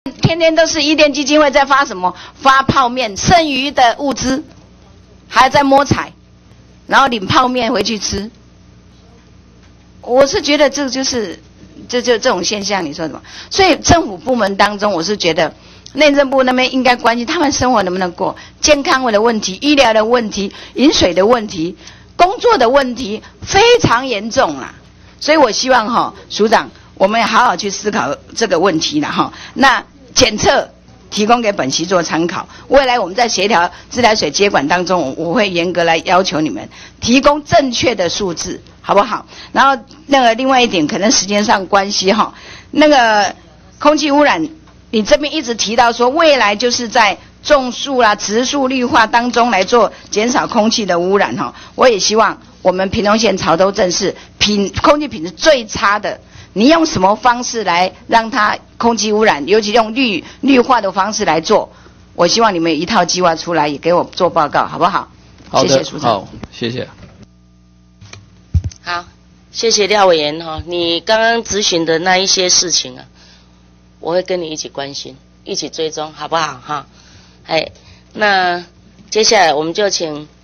天天都是伊甸基金会在发什么？发泡面，剩余的物资还在摸彩，然后领泡面回去吃。我是觉得这就是这种现象，你说什么？所以政府部门当中，我是觉得内政部那边应该关心他们生活能不能过，健康的问题、医疗的问题、饮水的问题、工作的问题非常严重啦。所以我希望署长，我们要好好去思考这个问题啦那检测提供给本席做参考，未来我们在协调自来水接管当中，我会严格来要求你们提供正确的数字，好不好？然后另外一点，可能时间上关系那个空气污染，你这边一直提到说，未来就是在种树啦、植树绿化当中来做减少空气的污染我也希望我们屏东县潮州镇是空气品质最差的。你用什么方式来让它空气污染，尤其用绿化的方式来做？我希望你们有一套计划出来，也给我做报告，好不好？ 好的， 谢谢署长。 好，谢谢。 好，谢谢廖委员你刚刚咨询的那一些事情我会跟你一起关心，一起追踪，好不好那接下来我们就请